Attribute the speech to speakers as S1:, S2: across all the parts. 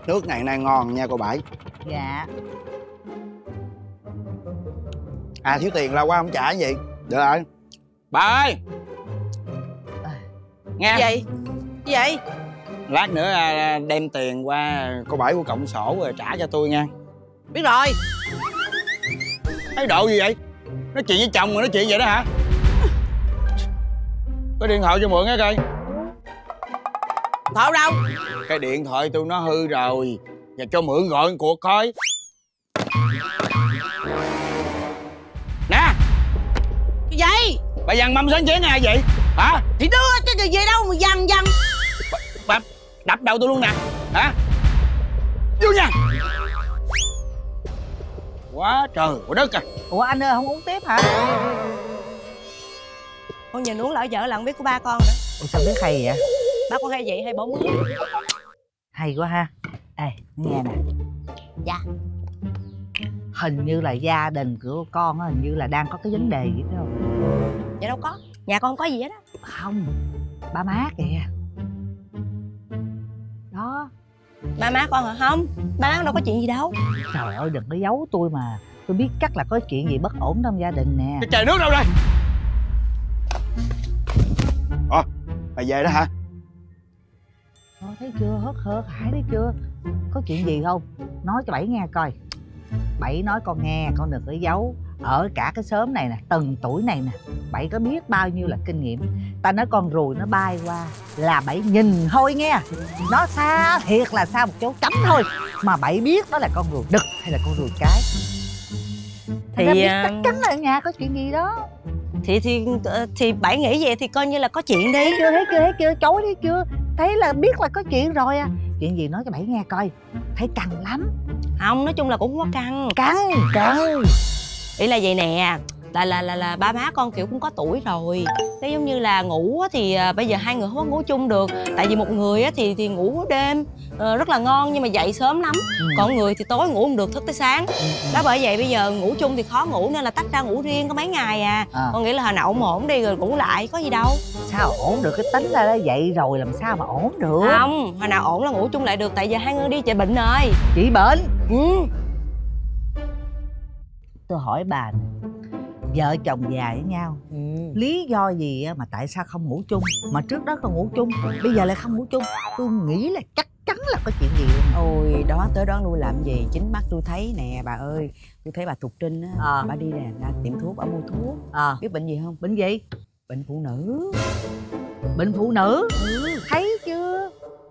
S1: Nước này nay ngon nha cô Bảy.
S2: Dạ.
S1: À thiếu tiền lâu quá không trả cái gì. Được rồi. Bà ơi. Nghe.
S3: Gì vậy?
S1: Lát nữa đem tiền qua cô Bảy của cộng sổ rồi trả cho tôi nha.
S3: Biết rồi.
S1: Thái độ gì vậy? Nói chuyện với chồng mà nói chuyện vậy đó hả? Có điện thoại cho mượn cái coi.
S3: Thoại đâu?
S1: Cái điện thoại tôi nó hư rồi. Và cho mượn gọi một cuộc coi. Nè.
S3: Cái gì?
S1: Bà dằn mâm sáng chén ai vậy? Hả?
S3: Thì đưa cái gì đâu mà dằn.
S1: Bà đập đầu tôi luôn nè. Hả? Vô nha. Quá trời quá đất à.
S2: Ủa anh ơi, không uống tiếp hả?
S3: Con nhìn uống lỡ vợ là không biết của ba con nữa.
S2: Ủa sao biết hay vậy?
S3: Ba con hay vậy hay bỏ mướn.
S2: Hay quá ha. Ê, nghe nè.
S3: Dạ.
S2: Hình như là gia đình của con hình như là đang có cái vấn đề gì đó không?
S3: Dạ đâu có. Nhà con không có gì hết á.
S2: Không, ba má kìa. Đó.
S3: Ba má con hả? Không, ba má con đâu có chuyện gì đâu.
S2: Trời ơi đừng có giấu tôi mà. Tôi biết chắc là có chuyện gì bất ổn trong gia đình nè.
S1: Cái chai nước đâu đây? Ồ, bà về đó hả?
S2: Thấy chưa, hớt hớt hải thấy chưa? Có chuyện gì không? Nói cho Bảy nghe coi. Bảy nói con nghe, con đừng có giấu. Ở cả cái xóm này nè, từng tuổi này nè, Bảy có biết bao nhiêu là kinh nghiệm. Ta nói con ruồi nó bay qua là Bảy nhìn thôi nghe. Nó xa thiệt là xa một chỗ chấm thôi mà Bảy biết đó là con ruồi đực hay là con ruồi cái. Thì biết chắc chắn là ở nhà có chuyện gì đó.
S3: Thì Bảy nghĩ vậy thì coi như là có chuyện đi.
S2: Thấy chưa, chối thấy chưa? Thấy là biết là có chuyện rồi à. Chuyện gì nói cho Bảy nghe coi. Thấy căng lắm.
S3: Không, nói chung là cũng không có căng.
S2: Căng.
S3: Ý là vậy nè, là ba má con kiểu cũng có tuổi rồi. Thế giống như là ngủ thì bây giờ hai người không có ngủ chung được. Tại vì một người thì ngủ đêm rất là ngon nhưng mà dậy sớm lắm. Còn người thì tối ngủ không được, thức tới sáng. Đó bởi vậy bây giờ ngủ chung thì khó ngủ nên là tách ra ngủ riêng có mấy ngày à. Con nghĩ là hồi nào ổn đi rồi ngủ lại, có gì đâu.
S2: Sao ổn được, cái tính ra đó vậy rồi làm sao mà ổn được.
S3: Không, hồi nào ổn là ngủ chung lại được. Tại giờ hai người đi chạy bệnh rồi.
S2: Chị bệnh? Tôi hỏi bà nè, vợ chồng già với nhau, lý do gì mà tại sao không ngủ chung? Mà trước đó còn ngủ chung, bây giờ lại không ngủ chung. Tôi nghĩ là chắc chắn là có chuyện gì luôn.
S4: Ôi đó tới đó nuôi làm gì, chính mắt tôi thấy nè bà ơi. Tôi thấy bà Thục Trinh á, bà đi nè ra tiệm thuốc, bà mua thuốc. Biết bệnh gì không?
S2: Bệnh gì?
S4: Bệnh phụ nữ.
S2: Bệnh phụ nữ? Thấy chưa?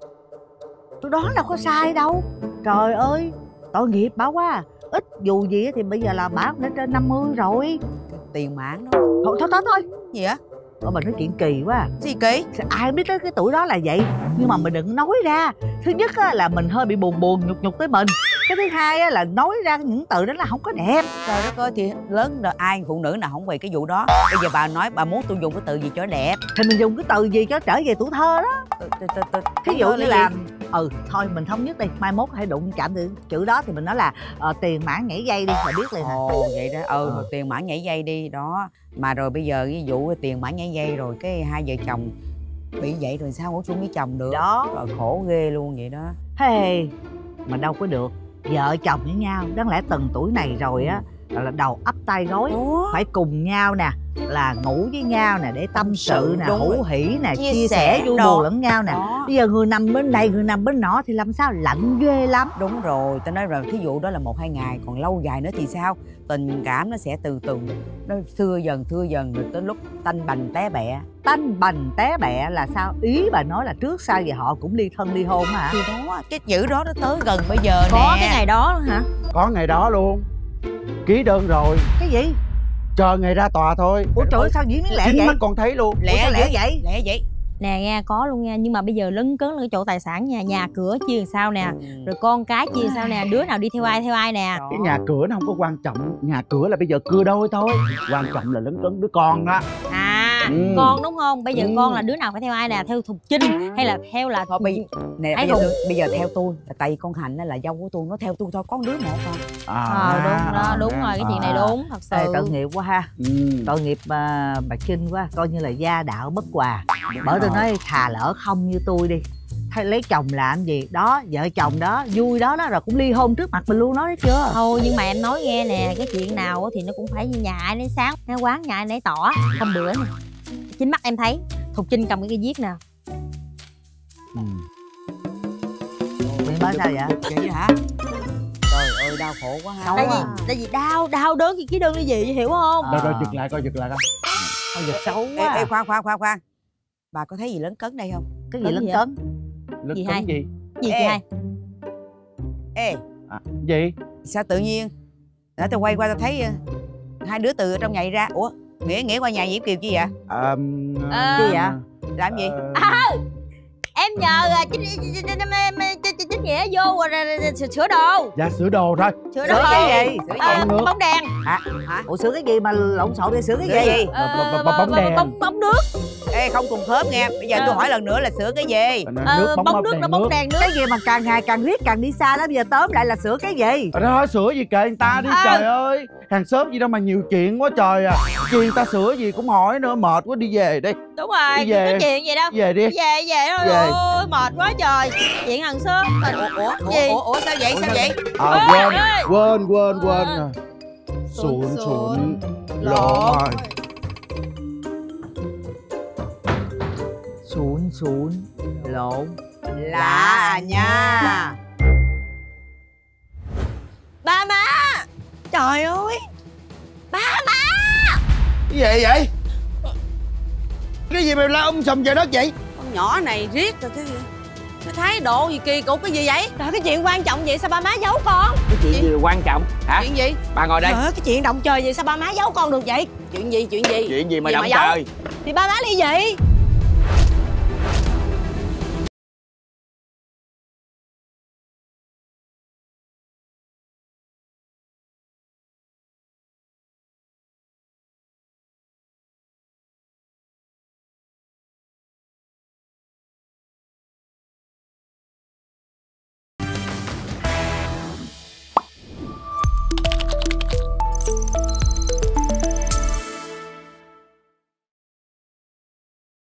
S2: Tôi đoán đâu có sai đâu. Trời ơi, tội nghiệp bà quá à. Ít dù gì thì bây giờ là bà cũng đã trên 50 rồi.
S4: Tiền mãn đó.
S2: Thôi
S4: Gì á?
S2: bà nói chuyện kỳ quá à.
S4: Gì kỳ?
S2: Ai biết tới cái tuổi đó là vậy. Nhưng mà mình đừng nói ra. Thứ nhất là mình hơi bị buồn nhục tới mình. Cái thứ hai là nói ra những từ đó là không có đẹp.
S4: Trời đất ơi, thì lớn rồi ai phụ nữ nào không vì cái vụ đó. Bây giờ bà nói bà muốn tôi dùng cái từ gì cho đẹp
S2: thì mình dùng cái từ gì cho trở về tuổi thơ đó. Thí dụ như là thôi mình thống nhất đi, mai mốt hãy đụng chạm từ chữ đó thì mình nói là tiền mãn nhảy dây đi là biết liền.
S4: Vậy đó. Tiền mãn nhảy dây đi đó. Mà rồi bây giờ ví dụ tiền mãn nhảy dây rồi cái hai vợ chồng bị vậy rồi sao ngủ chung với chồng được
S2: đó.
S4: Rồi khổ ghê luôn vậy đó.
S2: Hey, mà đâu có được. Vợ chồng với nhau đáng lẽ từng tuổi này rồi á là đầu ấp tay gối. Phải cùng nhau nè, là ngủ với nhau nè để tâm sự nè, hữu hỉ nè, chia sẻ vui buồn lẫn nhau nè. Bây giờ người nằm bên này người nằm bên nọ thì làm sao, lạnh ghê lắm.
S4: Đúng rồi, tao nói rồi, thí dụ đó là 1-2 ngày, còn lâu dài nữa thì sao? Tình cảm nó sẽ từ từ nó thưa dần rồi tới lúc tanh bành té bẹ.
S2: Tanh bành té bẹ là sao? Ý bà nói là trước sau gì họ cũng ly thân ly hôn hả?
S4: Thì đó, cái chữ đó nó tới gần bây giờ nè.
S3: Có cái ngày đó hả?
S5: Có ngày đó luôn. Ký đơn rồi.
S2: Cái gì?
S5: Chờ ngày ra tòa thôi.
S2: Ủa trời ơi, sao diễn biến lẹ vậy?
S5: Chính mắt con thấy luôn.
S2: Lẹ vậy?
S4: Lẹ vậy?
S3: Nè nghe, có luôn nha. Nhưng mà bây giờ lấn cấn là cái chỗ tài sản nha. Nhà cửa chia làm sao nè, rồi con cái chia sao nè, đứa nào đi theo ai nè.
S5: Cái nhà cửa nó không có quan trọng. Nhà cửa là bây giờ cưa đôi thôi. Quan trọng là lấn cấn đứa con đó.
S3: Con đúng không? Bây giờ con là đứa nào phải theo ai nè? Theo Thục Trinh hay là theo là
S4: thôi bây giờ theo tôi là tại vì con Hạnh là dâu của tôi, nó theo tôi thôi, có đứa một thôi.
S3: Đúng đó, đúng rồi, cái chuyện này đúng thật sự.
S2: Tội nghiệp quá ha. Tội nghiệp bà Trinh quá, coi như là gia đạo bất hòa. Bởi tôi nói thà lỡ không như tôi đi, Hay lấy chồng làm gì đó, vợ chồng đó vui đó đó rồi cũng ly hôn trước mặt mình luôn, nói thấy chưa?
S3: Thôi nhưng mà em nói nghe nè, cái chuyện nào thì nó cũng phải như nhà ai nấy sáng, cái quán nhà ai nấy tỏ. Hôm bữa nè, chính mắt em thấy Thục Trinh cầm cái cây viết nè.
S2: Mày nói sao vậy?
S4: Vậy hả? Trời ơi đau khổ quá ha.
S3: Tại vì đau đớn thì ký đơn ly dị, hiểu không?
S5: Rồi giật lại coi, giật lại coi.
S2: Thôi giật xấu
S4: Ê,
S2: quá.
S4: ê khoan. Bà có thấy gì lớn cấn đây không?
S2: Cái gì
S3: Cấn
S2: lớn
S3: gì
S2: cấn?
S5: Lực
S3: Gì hay?
S5: cấn gì?
S3: Gì
S4: Ê.
S3: chị hai?
S4: Ê,
S5: Gì?
S4: sao tự nhiên để tao quay qua tao thấy hai đứa từ trong nhà đi ra. Ủa, Nghĩa qua nhà Diễm Kiều chi vậy?
S2: Gì vậy?
S4: Làm gì?
S3: Em nhờ chính nghĩa vô sửa đồ.
S5: Dạ sửa đồ thôi.
S3: Sửa
S2: Sửa
S3: đồ.
S2: cái gì?
S3: Bóng đèn.
S4: Hả?
S2: Ủa sửa cái gì mà lộn xộn vậy? Sửa cái
S4: Sửa
S2: gì?
S4: gì?
S5: Bóng đèn.
S3: Bóng nước.
S4: Ê, không cùng khớp nghe. Bây giờ tôi hỏi lần nữa là sửa cái gì?
S3: Bóng nước là bóng đèn nước.
S2: Cái gì mà càng ngày càng riết càng đi xa đó, bây giờ tóm lại là sửa cái gì?
S5: Thôi sửa gì kệ người ta đi trời ơi. Hàng xóm gì đâu mà nhiều chuyện quá trời à. Gì người ta sửa gì cũng hỏi nữa, mệt quá, đi về đi.
S3: Đúng rồi,
S5: Đi về.
S3: có chuyện gì đâu.
S5: Về đi.
S3: Về thôi.
S5: Về.
S3: Ôi mệt quá trời. Chuyện hàng xóm. Gì?
S4: Ủa sao vậy? Sao vậy?
S5: Quên rồi. Sụn lộn rồi.
S2: Sụn lộn.
S4: Lạ nha.
S3: Ba má. Trời ơi. Ba má.
S1: Cái gì vậy? Cái gì mà la sùm trời đất vậy?
S4: Con nhỏ này riết rồi cái thái độ gì kỳ cục cái gì vậy?
S3: Trời, cái chuyện quan trọng vậy sao ba má giấu con?
S1: Cái chuyện gì quan trọng hả?
S4: Chuyện gì?
S1: Bà ngồi đây.
S3: Trời ơi, cái chuyện động trời vậy sao ba má giấu con được vậy?
S4: Chuyện gì?
S1: Chuyện gì mà
S3: Gì
S1: động
S3: mà giấu?
S1: trời?
S3: Thì ba má ly dị.